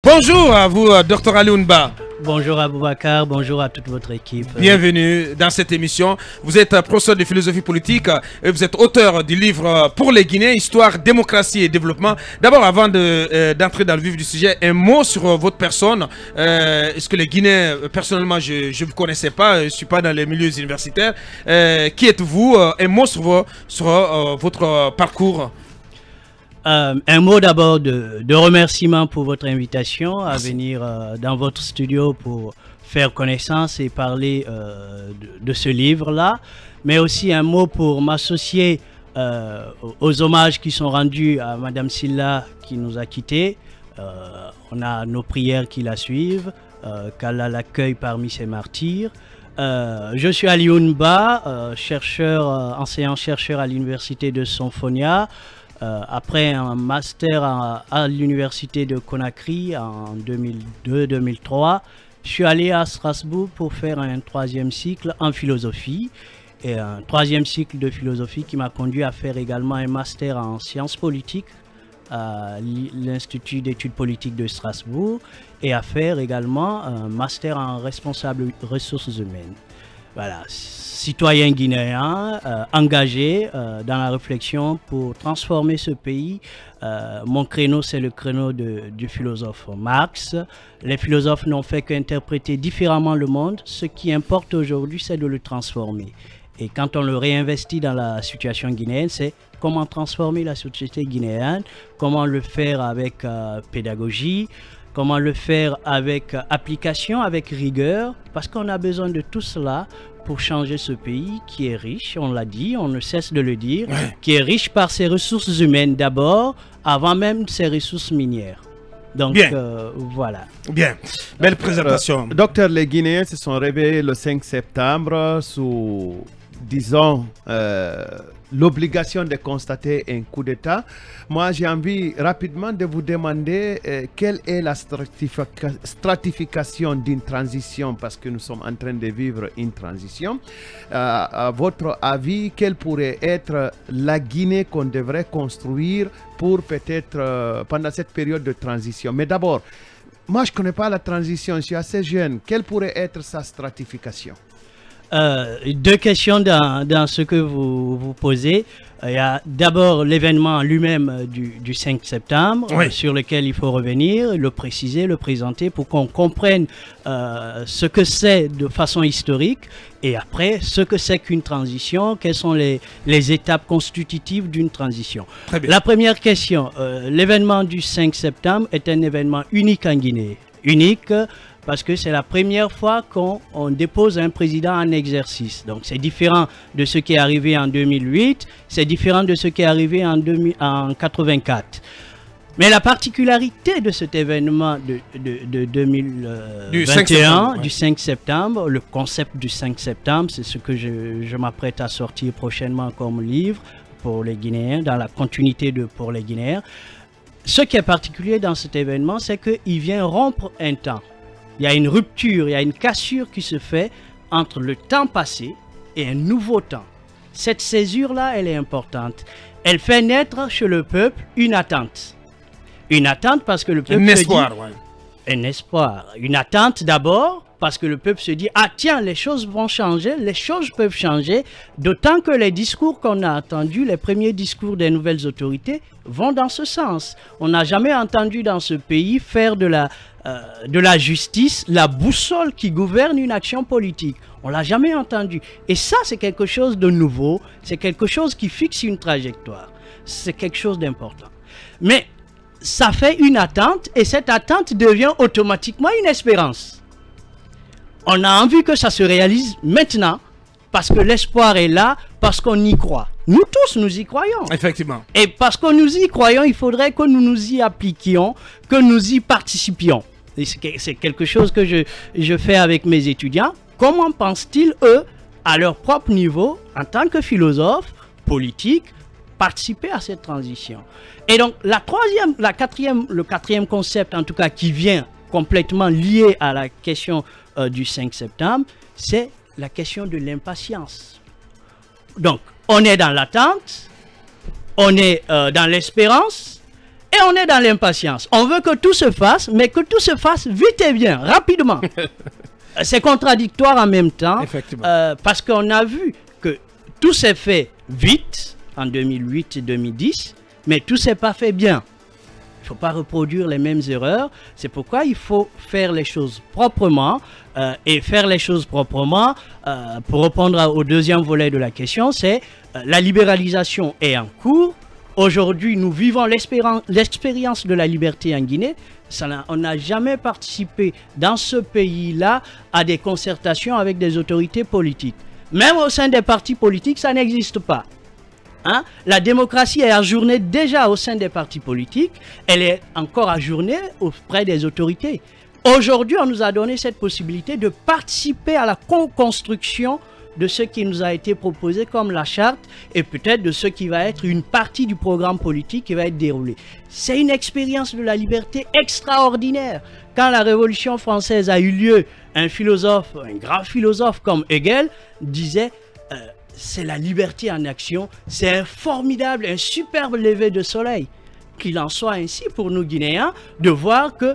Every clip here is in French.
Bonjour à vous, Dr Alioune-Ba. Bonjour Aboubacar, bonjour à toute votre équipe. Bienvenue dans cette émission. Vous êtes professeur de philosophie politique et vous êtes auteur du livre Pour les Guinéens, Histoire, démocratie et développement. D'abord, avant d'entrer dans le vif du sujet, un mot sur votre personne. Est-ce que les Guinéens, personnellement, je ne vous connaissais pas, je ne suis pas dans les milieux universitaires. Qui êtes-vous? Un mot sur votre parcours. Un mot d'abord de remerciement pour votre invitation à venir dans votre studio pour faire connaissance et parler de ce livre-là, mais aussi un mot pour m'associer aux hommages qui sont rendus à Madame Silla qui nous a quittés. On a nos prières qui la suivent, qu'Allah l'accueille parmi ses martyrs. Je suis Alioune-Ba, enseignant-chercheur à l'université de Sonfonia. Après un master à l'université de Conakry en 2002-2003, je suis allé à Strasbourg pour faire un troisième cycle en philosophie et un troisième cycle de philosophie qui m'a conduit à faire également un master en sciences politiques à l'Institut d'études politiques de Strasbourg et à faire également un master en responsable ressources humaines. Voilà, citoyen guinéen, engagé dans la réflexion pour transformer ce pays. Mon créneau, c'est le créneau du philosophe Marx. Les philosophes n'ont fait qu'interpréter différemment le monde. Ce qui importe aujourd'hui, c'est de le transformer. Et quand on le réinvestit dans la situation guinéenne, c'est comment transformer la société guinéenne, comment le faire avec pédagogie, comment le faire avec application, avec rigueur, parce qu'on a besoin de tout cela pour changer ce pays qui est riche, on l'a dit, on ne cesse de le dire, qui est riche par ses ressources humaines d'abord, avant même ses ressources minières. Donc voilà. Bien, belle présentation. Docteur, les Guinéens se sont réveillés le 5 septembre sous, disons, l'obligation de constater un coup d'État. Moi, j'ai envie rapidement de vous demander quelle est la stratification d'une transition, parce que nous sommes en train de vivre une transition. À votre avis, quelle pourrait être la Guinée qu'on devrait construire pour peut-être pendant cette période de transition? Mais d'abord, moi, je ne connais pas la transition, je suis assez jeune. Quelle pourrait être sa stratification? Deux questions dans ce que vous posez. Il y a d'abord l'événement lui-même du 5 septembre, sur lequel il faut revenir, le préciser, le présenter pour qu'on comprenne ce que c'est de façon historique et après ce que c'est qu'une transition, quelles sont les étapes constitutives d'une transition. La première question, l'événement du 5 septembre est un événement unique en Guinée. Unique parce que c'est la première fois qu'on dépose un président en exercice. Donc c'est différent de ce qui est arrivé en 2008, c'est différent de ce qui est arrivé en 1984. Mais la particularité de cet événement de 2021, du 5 septembre, le concept du 5 septembre, c'est ce que je m'apprête à sortir prochainement comme livre pour les Guinéens, dans la continuité de Pour les Guinéens. Ce qui est particulier dans cet événement, c'est qu'il vient rompre un temps. Il y a une rupture, il y a une cassure qui se fait entre le temps passé et un nouveau temps. Cette césure-là, elle est importante. Elle fait naître chez le peuple une attente. Une attente parce que le peuple un espoir, un espoir. Une attente d'abord parce que le peuple se dit « Ah tiens, les choses vont changer, les choses peuvent changer », d'autant que les discours qu'on a entendus, les premiers discours des nouvelles autorités, vont dans ce sens. On n'a jamais entendu dans ce pays faire de la justice la boussole qui gouverne une action politique. On ne l'a jamais entendu. Et ça, c'est quelque chose de nouveau, c'est quelque chose qui fixe une trajectoire. C'est quelque chose d'important. Mais ça fait une attente et cette attente devient automatiquement une espérance. On a envie que ça se réalise maintenant parce que l'espoir est là, parce qu'on y croit. Nous tous, nous y croyons. Effectivement. Et parce que nous y croyons, il faudrait que nous nous y appliquions, que nous y participions. C'est quelque chose que je fais avec mes étudiants. Comment pensent-ils, eux, à leur propre niveau, en tant que philosophes, politiques, participer à cette transition? Et donc, le quatrième concept, en tout cas, qui vient complètement lié à la question du 5 septembre, c'est la question de l'impatience. Donc, on est dans l'attente, on est dans l'espérance, et Et on est dans l'impatience. On veut que tout se fasse, mais que tout se fasse vite et bien, rapidement. C'est contradictoire en même temps, parce qu'on a vu que tout s'est fait vite, en 2008 et 2010, mais tout s'est pas fait bien. Il ne faut pas reproduire les mêmes erreurs. C'est pourquoi il faut faire les choses proprement. Et faire les choses proprement, pour répondre au deuxième volet de la question, c'est la libéralisation est en cours. Aujourd'hui, nous vivons l'expérience de la liberté en Guinée. On n'a jamais participé dans ce pays-là à des concertations avec des autorités politiques. Même au sein des partis politiques, ça n'existe pas. Hein? La démocratie est ajournée déjà au sein des partis politiques. Elle est encore ajournée auprès des autorités. Aujourd'hui, on nous a donné cette possibilité de participer à la co-construction de ce qui nous a été proposé comme la charte et peut-être de ce qui va être une partie du programme politique qui va être déroulé. C'est une expérience de la liberté extraordinaire. Quand la Révolution française a eu lieu, un grand philosophe comme Hegel disait c'est la liberté en action, c'est un formidable, un superbe lever de soleil. Qu'il en soit ainsi pour nous Guinéens de voir que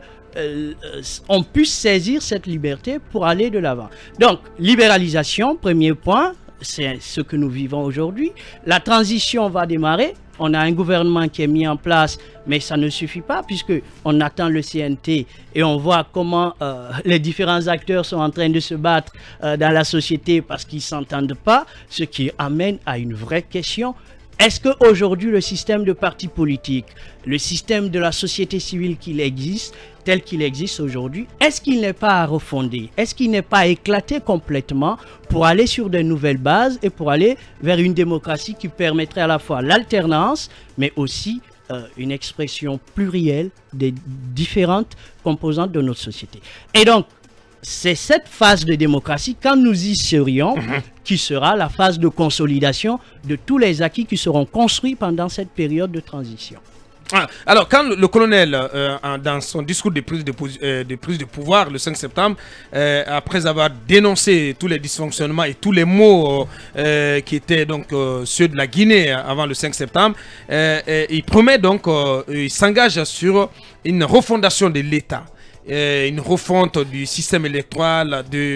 on puisse saisir cette liberté pour aller de l'avant. Donc, libéralisation, premier point, c'est ce que nous vivons aujourd'hui. La transition va démarrer. On a un gouvernement qui est mis en place, mais ça ne suffit pas puisqu'on attend le CNT et on voit comment les différents acteurs sont en train de se battre dans la société parce qu'ils ne s'entendent pas, ce qui amène à une vraie question. Est-ce qu'aujourd'hui, le système de partis politiques, le système de la société civile tel qu'il existe aujourd'hui, est-ce qu'il n'est pas à refonder? Est-ce qu'il n'est pas éclaté complètement pour aller sur de nouvelles bases et pour aller vers une démocratie qui permettrait à la fois l'alternance, mais aussi une expression plurielle des différentes composantes de notre société? Et donc, c'est cette phase de démocratie, quand nous y serions, qui sera la phase de consolidation de tous les acquis qui seront construits pendant cette période de transition. Alors, quand le colonel, dans son discours de prise de pouvoir le 5 septembre, après avoir dénoncé tous les dysfonctionnements et tous les maux qui étaient donc ceux de la Guinée avant le 5 septembre, il promet donc, il s'engage sur une refondation de l'État. Une refonte du système électoral, du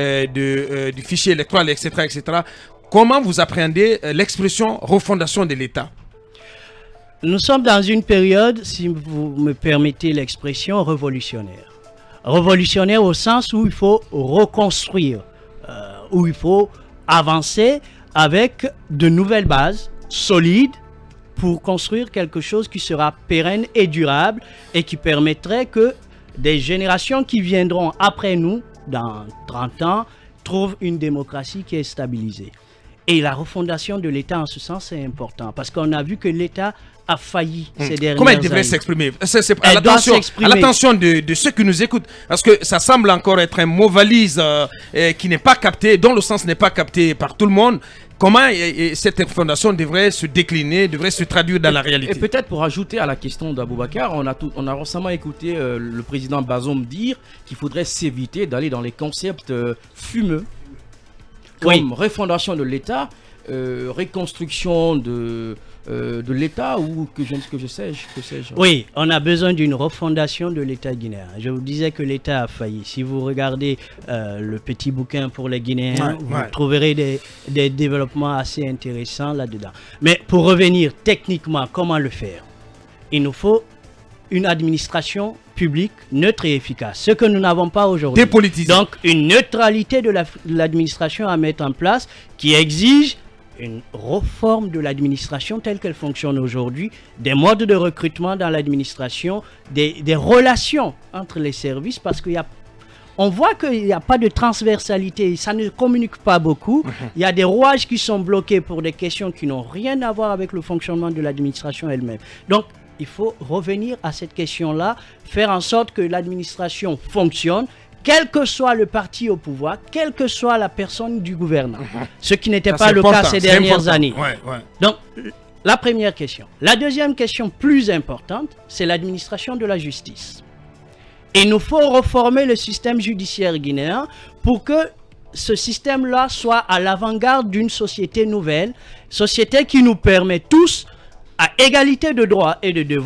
fichier électoral, etc., etc. Comment vous appréhendez l'expression refondation de l'État? Nous sommes dans une période, si vous me permettez l'expression, révolutionnaire. Révolutionnaire au sens où il faut reconstruire, où il faut avancer avec de nouvelles bases solides pour construire quelque chose qui sera pérenne et durable et qui permettrait que des générations qui viendront après nous, dans 30 ans, trouvent une démocratie qui est stabilisée. Et la refondation de l'État, en ce sens, c'est important. Parce qu'on a vu que l'État a failli ces dernières années. Comment elle devrait s'exprimer? À l'attention de ceux qui nous écoutent. Parce que ça semble encore être un mot valise qui n'est pas capté, dont le sens n'est pas capté par tout le monde. Comment cette refondation devrait se décliner, devrait se traduire dans la réalité? Et peut-être pour ajouter à la question d'Aboubacar, on a récemment écouté le président Bazoum dire qu'il faudrait s'éviter d'aller dans les concepts fumeux. Comme refondation de l'État, reconstruction de l'État ou que sais-je. Oui, on a besoin d'une refondation de l'État guinéen. Je vous disais que l'État a failli. Si vous regardez le petit bouquin pour les Guinéens, vous trouverez des développements assez intéressants là-dedans. Mais pour revenir techniquement, comment le faire? Il nous faut une administration publique neutre et efficace, ce que nous n'avons pas aujourd'hui. Dépolitisée. Donc une neutralité de l'administration à mettre en place qui exige une réforme de l'administration telle qu'elle fonctionne aujourd'hui, des modes de recrutement dans l'administration, des relations entre les services, parce on voit qu'il n'y a pas de transversalité, ça ne communique pas beaucoup. Il y a des rouages qui sont bloqués pour des questions qui n'ont rien à voir avec le fonctionnement de l'administration elle-même. Donc, il faut revenir à cette question-là, faire en sorte que l'administration fonctionne, quel que soit le parti au pouvoir, quelle que soit la personne du gouvernement. Ce qui n'était pas le cas ces dernières années. Donc, la première question. La deuxième question plus importante, c'est l'administration de la justice. Il nous faut reformer le système judiciaire guinéen pour que ce système-là soit à l'avant-garde d'une société nouvelle, société qui nous permet tous, à égalité de droits et de devoirs,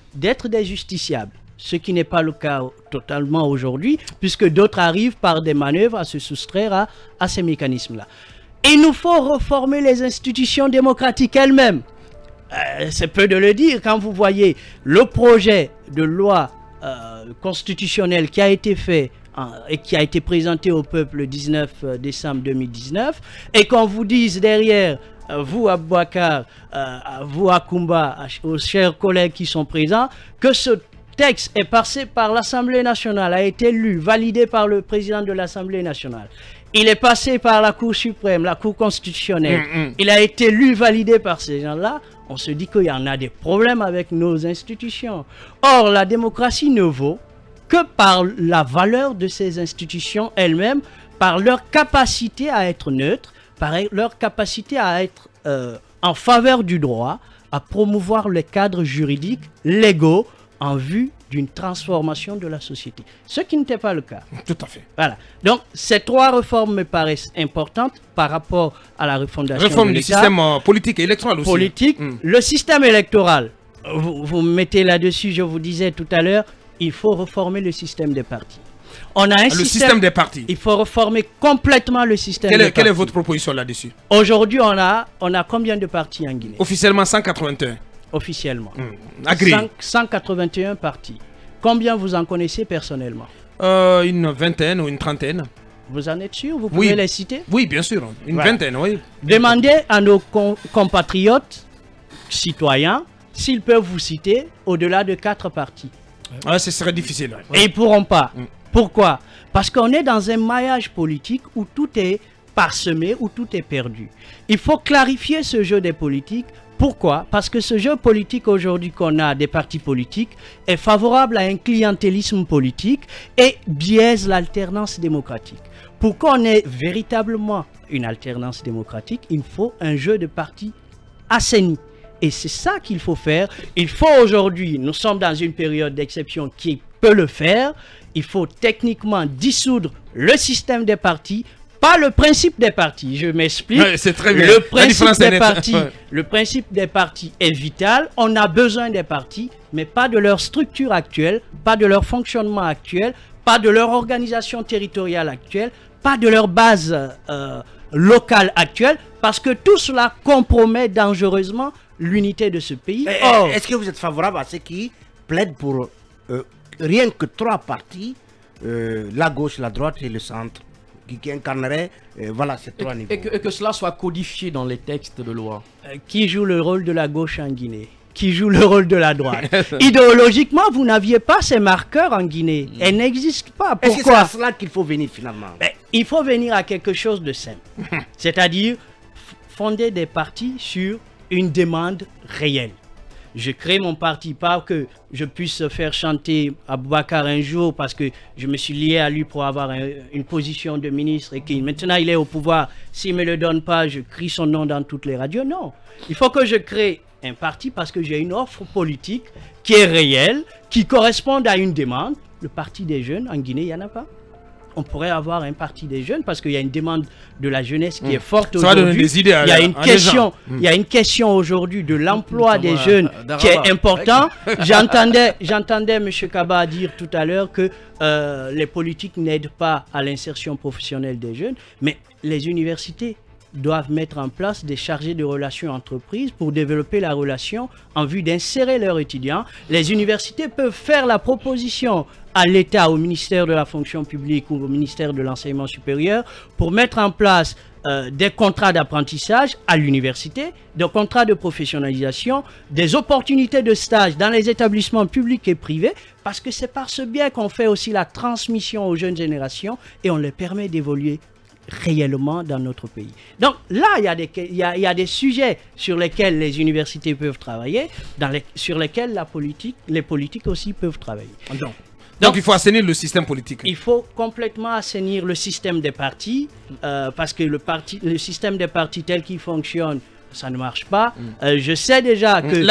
d'être des justiciables. Ce qui n'est pas le cas totalement aujourd'hui, puisque d'autres arrivent par des manœuvres à se soustraire à ces mécanismes-là. Il nous faut reformer les institutions démocratiques elles-mêmes. C'est peu de le dire quand vous voyez le projet de loi constitutionnelle qui a été fait et qui a été présenté au peuple le 19 décembre 2019 et qu'on vous dise derrière, vous Aboubakar, vous Akoumba, aux chers collègues qui sont présents, que ce texte est passé par l'Assemblée nationale, a été lu, validé par le président de l'Assemblée nationale. Il est passé par la Cour suprême, la Cour constitutionnelle. Il a été lu, validé par ces gens-là. On se dit qu'il y en a des problèmes avec nos institutions. Or, la démocratie ne vaut que par la valeur de ces institutions elles-mêmes, par leur capacité à être neutres, par leur capacité à être en faveur du droit, à promouvoir les cadres juridiques légaux en vue d'une transformation de la société. Ce qui n'était pas le cas. Tout à fait. Voilà. Donc, ces trois réformes me paraissent importantes par rapport à la refondation Réforme de du l'État. système politique et électoral aussi. Politique. Le système électoral, vous me mettez là-dessus, je vous disais tout à l'heure, il faut reformer le système des partis. On a un Le système des partis. Il faut reformer complètement le système des partis. Quelle est votre proposition là-dessus? Aujourd'hui, on a combien de partis en Guinée? Officiellement 181. Officiellement. Agréé. 181 partis. Combien vous en connaissez personnellement? Une vingtaine ou une trentaine. Vous en êtes sûr? Vous pouvez les citer? Oui, bien sûr. Une Voilà. vingtaine, oui. Demandez à nos compatriotes citoyens s'ils peuvent vous citer au-delà de 4 partis. Ah, ce serait difficile. Et ils ne pourront pas. Pourquoi? Parce qu'on est dans un maillage politique où tout est parsemé, où tout est perdu. Il faut clarifier ce jeu des politiques. Pourquoi? Parce que ce jeu politique aujourd'hui qu'on a des partis politiques est favorable à un clientélisme politique et biaise l'alternance démocratique. Pour qu'on ait véritablement une alternance démocratique, il faut un jeu de partis assaini. Et c'est ça qu'il faut faire. Il faut aujourd'hui, nous sommes dans une période d'exception qui peut le faire. Il faut techniquement dissoudre le système des partis, pas le principe des partis. Je m'explique. Ouais, c'est très bien. Le principe des est partis, ouais. le principe des partis est vital. On a besoin des partis, mais pas de leur structure actuelle, pas de leur fonctionnement actuel, pas de leur organisation territoriale actuelle, pas de leur base locale actuelle, parce que tout cela compromet dangereusement l'unité de ce pays. Or, est-ce que vous êtes favorable à ceux qui plaident pour rien que 3 partis, la gauche, la droite et le centre, qui incarneraient voilà, ces 3 niveaux? Et que cela soit codifié dans les textes de loi. qui joue le rôle de la gauche en Guinée? Qui joue le rôle de la droite? Idéologiquement, vous n'aviez pas ces marqueurs en Guinée. Elles n'existent pas. Est-ce que c'est Pourquoi? à cela qu'il faut venir finalement? Il faut venir à quelque chose de simple. C'est-à-dire fonder des partis sur une demande réelle. Je crée mon parti, pas que je puisse faire chanter Aboubakar un jour parce que je me suis lié à lui pour avoir une position de ministre et que maintenant il est au pouvoir. S'il ne me le donne pas, je crie son nom dans toutes les radios. Non. Il faut que je crée un parti parce que j'ai une offre politique qui est réelle, qui correspond à une demande. Le parti des jeunes, en Guinée, il n'y en a pas. On pourrait avoir un parti des jeunes parce qu'il y a une demande de la jeunesse qui est forte Ça va donner aujourd'hui. des idées à Il y a une à question, les gens. il y a une question aujourd'hui de l'emploi des Notamment jeunes qui d'Araba. est important. J'entendais M. Kaba dire tout à l'heure que les politiques n'aident pas à l'insertion professionnelle des jeunes, mais les universités doivent mettre en place des chargés de relations entreprises pour développer la relation en vue d'insérer leurs étudiants. Les universités peuvent faire la proposition à l'État, au ministère de la fonction publique ou au ministère de l'enseignement supérieur pour mettre en place des contrats d'apprentissage à l'université, des contrats de professionnalisation, des opportunités de stage dans les établissements publics et privés, parce que c'est par ce biais qu'on fait aussi la transmission aux jeunes générations et on les permet d'évoluer réellement dans notre pays. Donc là, il y a des sujets sur lesquels les universités peuvent travailler, sur lesquels les politiques aussi peuvent travailler. Donc il faut assainir le système politique. Il faut complètement assainir le système des partis, parce que le système des partis tel qu'il fonctionne, ça ne marche pas. Je sais déjà que,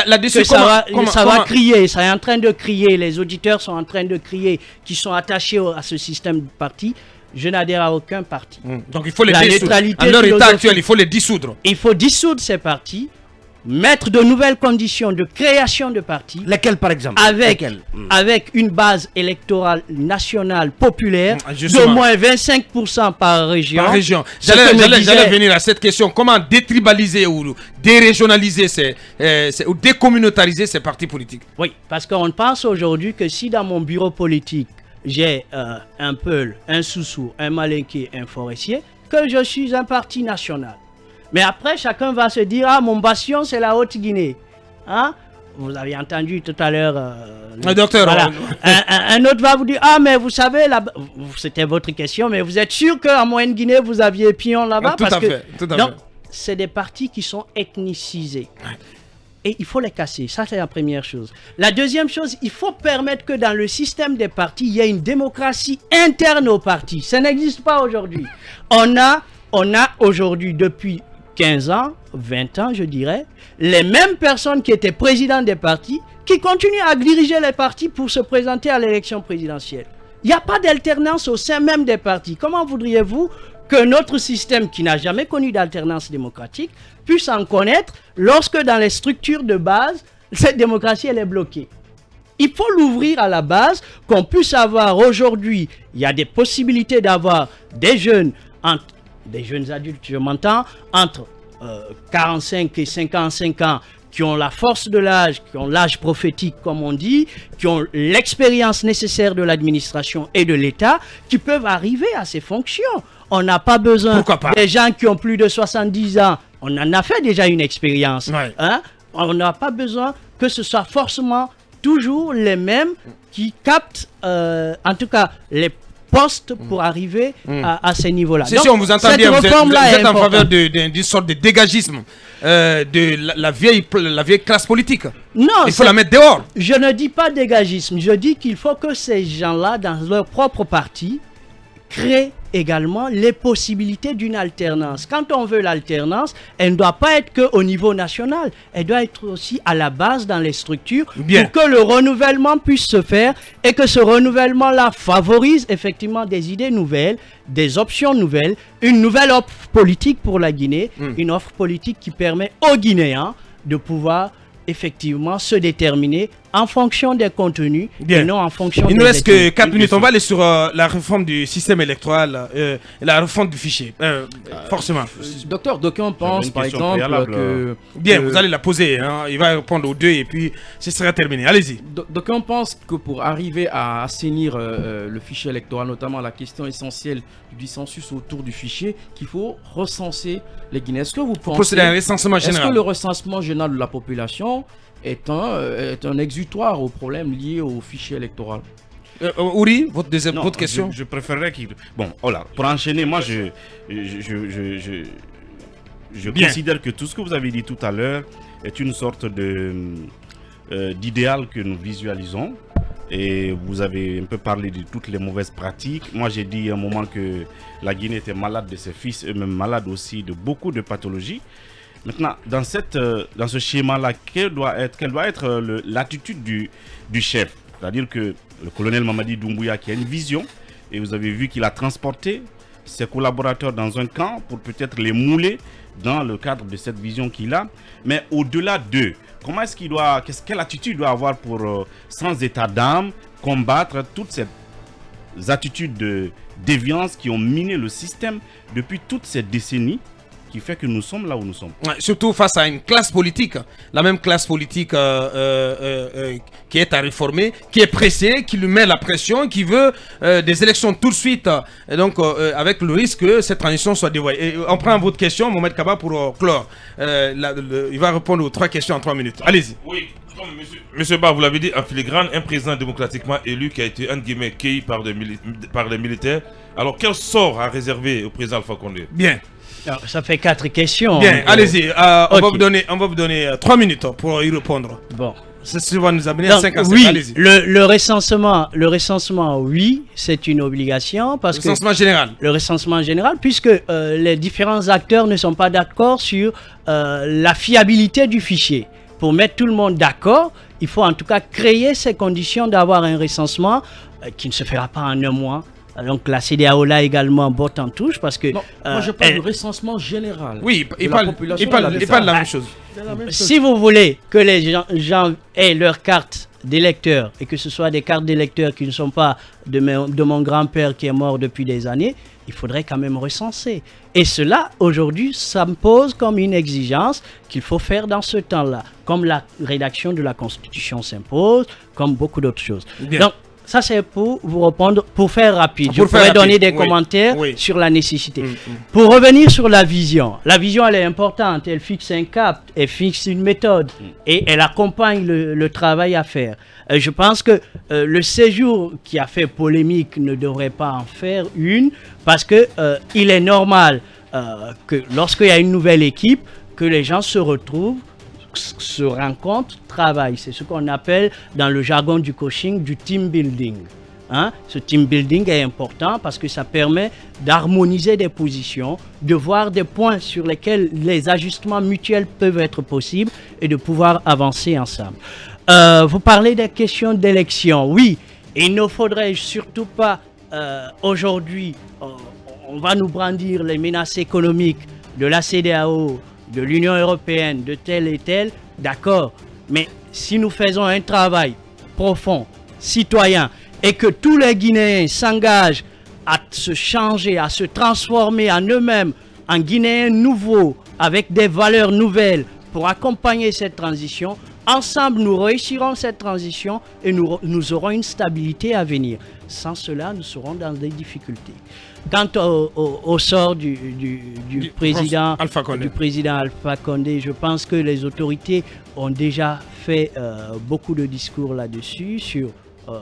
ça va crier, ça est en train de crier, les auditeurs sont en train de crier, qui sont attachés à ce système de partis. Je n'adhère à aucun parti. Donc il faut les La dissoudre. neutralité À leur état philosophique. actuel, il faut les dissoudre. Il faut dissoudre ces partis, mettre de nouvelles conditions de création de partis. Lesquels, par exemple? Avec une base électorale nationale populaire Justement. d'au moins 25% par région. Par région. Ce que me disait- J'allais venir à cette question. Comment détribaliser ou dérégionaliser ou décommunautariser ces partis politiques? Oui, parce qu'on pense aujourd'hui que si dans mon bureau politique, j'ai un Peul, un Soussou, un Malinké, un Forestier, que je suis un parti national. Mais après, chacun va se dire, ah, mon bastion, c'est la Haute-Guinée. Hein? Vous avez entendu tout à l'heure... docteur, voilà. Un autre va vous dire, ah, mais vous savez, c'était votre question, mais vous êtes sûr qu'en Moyenne-Guinée, vous aviez Pion là-bas? Tout à fait. Donc, c'est des partis qui sont ethnicisés. Et il faut les casser. Ça, c'est la première chose. La deuxième chose, il faut permettre que dans le système des partis, il y ait une démocratie interne aux partis. Ça n'existe pas aujourd'hui. On a aujourd'hui, depuis 15 ans, 20 ans, je dirais, les mêmes personnes qui étaient présidents des partis, qui continuent à diriger les partis pour se présenter à l'élection présidentielle. Il n'y a pas d'alternance au sein même des partis. Comment voudriez-vous que notre système, qui n'a jamais connu d'alternance démocratique, puisse en connaître lorsque dans les structures de base, cette démocratie, elle est bloquée? Il faut l'ouvrir à la base, qu'on puisse avoir aujourd'hui, il y a des possibilités d'avoir des jeunes, des jeunes adultes, je m'entends, entre 45 et 55 ans, qui ont la force de l'âge, qui ont l'âge prophétique comme on dit, qui ont l'expérience nécessaire de l'administration et de l'État, qui peuvent arriver à ces fonctions. On n'a pas besoin des gens qui ont plus de 70 ans. On en a fait déjà une expérience. Ouais. Hein? On n'a pas besoin que ce soit forcément toujours les mêmes qui captent, en tout cas, les postes pour arriver à ces niveaux-là. Si on vous entend bien, vous êtes en faveur d'une sorte de dégagisme de la vieille classe politique. Non, il faut la mettre dehors. Je ne dis pas dégagisme, je dis qu'il faut que ces gens-là, dans leur propre parti, créent également les possibilités d'une alternance. Quand on veut l'alternance, elle ne doit pas être qu'au niveau national, elle doit être aussi à la base dans les structures pour que le renouvellement puisse se faire et que ce renouvellement-là favorise effectivement des idées nouvelles, des options nouvelles, une nouvelle offre politique pour la Guinée, une offre politique qui permet aux Guinéens de pouvoir effectivement se déterminer en fonction des contenus et non en fonction des... Il ne reste que 4 minutes. On va aller sur la réforme du système électoral et la réforme du fichier. Forcément. Docteur, d'aucuns pensent par exemple que... Bien, vous allez la poser. Hein. Il va répondre aux deux et puis ce sera terminé. Allez-y. D'aucuns pensent que pour arriver à assainir le fichier électoral, notamment la question essentielle du dissensus autour du fichier, qu'il faut recenser les Guinéens. Est-ce que vous pensez... Procéder à un recensement général. Est-ce que le recensement général de la population est un exutoire aux problèmes liés au fichier électoral? Ouri, votre question. Je préférerais qu'il... Bon, voilà. Pour enchaîner, moi, je considère que tout ce que vous avez dit tout à l'heure est une sorte d'idéal que nous visualisons. Et vous avez un peu parlé de toutes les mauvaises pratiques. Moi, j'ai dit à un moment que la Guinée était malade de ses fils, eux-mêmes malades aussi de beaucoup de pathologies. Maintenant, dans ce schéma-là, quelle doit être l'attitude du chef? C'est-à-dire que le colonel Mamadi Doumbouya qui a une vision, et vous avez vu qu'il a transporté ses collaborateurs dans un camp pour peut-être les mouler dans le cadre de cette vision qu'il a. Mais au-delà d'eux, comment est-ce qu'il doit, quelle attitude il doit avoir pour, sans état d'âme, combattre toutes ces attitudes de déviance qui ont miné le système depuis toutes ces décennies, qui fait que nous sommes là où nous sommes. Surtout face à une classe politique, la même classe politique qui est à réformer, qui est pressée, qui lui met la pression, qui veut des élections tout de suite, et donc avec le risque que cette transition soit dévoyée. Et on prend votre question, Mohamed Kaba, pour clore. Il va répondre aux 3 questions en 3 minutes. Allez-y. Oui, comme monsieur Ba, vous l'avez dit, en filigrane, un président démocratiquement élu qui a été, entre guillemets, cueilli par les militaires. Alors, quel sort a réservé au président Alpha Condé? Bien. Alors, ça fait 4 questions. Bien, allez-y. On va vous donner 3 minutes pour y répondre. Bon. Ça va nous amener à 5 ans. Oui, le recensement, oui, c'est une obligation. Parce le recensement général. Le recensement général, puisque les différents acteurs ne sont pas d'accord sur la fiabilité du fichier. Pour mettre tout le monde d'accord, il faut en tout cas créer ces conditions d'avoir un recensement qui ne se fera pas en un mois, Donc la CEDEAO là également botte en touche parce que... Non, moi je parle du recensement général. Oui, de il la parle population il parle de de la même chose. Si vous voulez que les gens aient leur carte d'électeur et que ce soit des cartes d'électeurs qui ne sont pas de mon grand-père qui est mort depuis des années, il faudrait quand même recenser. Et cela, aujourd'hui, ça me pose comme une exigence qu'il faut faire dans ce temps-là, comme la rédaction de la Constitution s'impose, comme beaucoup d'autres choses. Bien. Donc, ça c'est pour vous répondre, pour faire rapide. Pour Je faire pourrais donner rapide, des oui, commentaires oui. sur la nécessité. Pour revenir sur la vision elle est importante, elle fixe un cap, elle fixe une méthode et elle accompagne le travail à faire. Je pense que le séjour qui a fait polémique ne devrait pas en faire une parce que il est normal que lorsqu'il y a une nouvelle équipe, que les gens se retrouvent, se rencontrent, travaillent. C'est ce qu'on appelle dans le jargon du coaching du team building. Hein? Ce team building est important parce que ça permet d'harmoniser des positions, de voir des points sur lesquels les ajustements mutuels peuvent être possibles et de pouvoir avancer ensemble. Vous parlez des questions d'élection. Oui, il ne faudrait surtout pas aujourd'hui, on va nous brandir les menaces économiques de la CEDEAO, de l'Union européenne, de tel et tel, d'accord. Mais si nous faisons un travail profond, citoyen, et que tous les Guinéens s'engagent à se changer, à se transformer en eux-mêmes, en Guinéens nouveaux, avec des valeurs nouvelles, pour accompagner cette transition, ensemble nous réussirons cette transition et nous aurons une stabilité à venir. Sans cela, nous serons dans des difficultés. Quant au sort du président Alpha Condé, je pense que les autorités ont déjà fait beaucoup de discours là-dessus, sur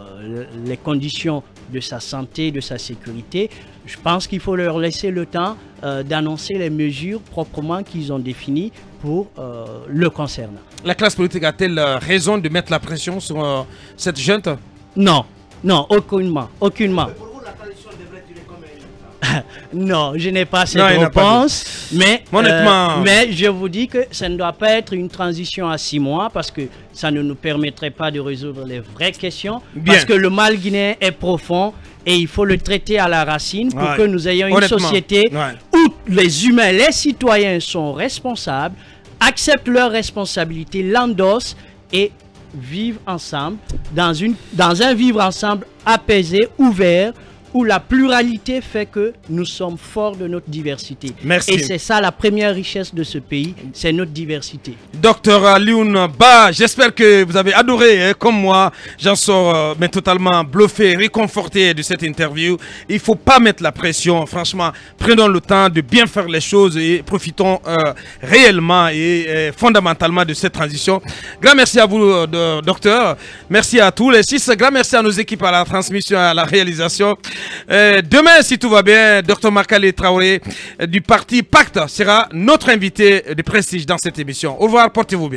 les conditions de sa santé, de sa sécurité. Je pense qu'il faut leur laisser le temps d'annoncer les mesures proprement qu'ils ont définies pour le concernant. La classe politique a-t-elle raison de mettre la pression sur cette junte? Non, non, aucunement, aucunement. Pour vous, la transition devrait durer combien de temps? Non, je n'ai pas cette réponse, mais je vous dis que ça ne doit pas être une transition à 6 mois parce que ça ne nous permettrait pas de résoudre les vraies questions. Bien. Parce que le mal guinéen est profond et il faut le traiter à la racine pour que nous ayons une société où les humains, les citoyens sont responsables, acceptent leurs responsabilités, l'endossent et vivent ensemble dans un vivre ensemble apaisé, ouvert, où la pluralité fait que nous sommes forts de notre diversité. Merci. Et c'est ça la première richesse de ce pays, c'est notre diversité. Docteur Alioune Bah, j'espère que vous avez adoré, hein, comme moi. J'en sors mais totalement bluffé, réconforté de cette interview. Il ne faut pas mettre la pression, franchement. Prenons le temps de bien faire les choses et profitons réellement et fondamentalement de cette transition. Grand merci à vous, docteur. Merci à tous les 6. Grand merci à nos équipes à la transmission, à la réalisation. Demain, si tout va bien, Dr Makale Traoré du parti Pacte sera notre invité de prestige dans cette émission. Au revoir, portez-vous bien.